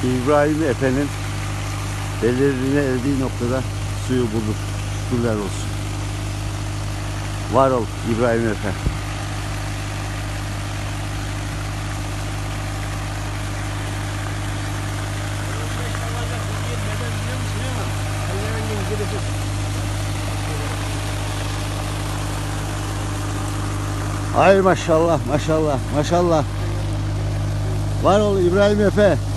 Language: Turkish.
İbrahim Efe'nin belirine erdiği noktada suyu bulur. Şükürler olsun. Var ol İbrahim Efe. Ay maşallah maşallah maşallah. Var ol İbrahim Efe.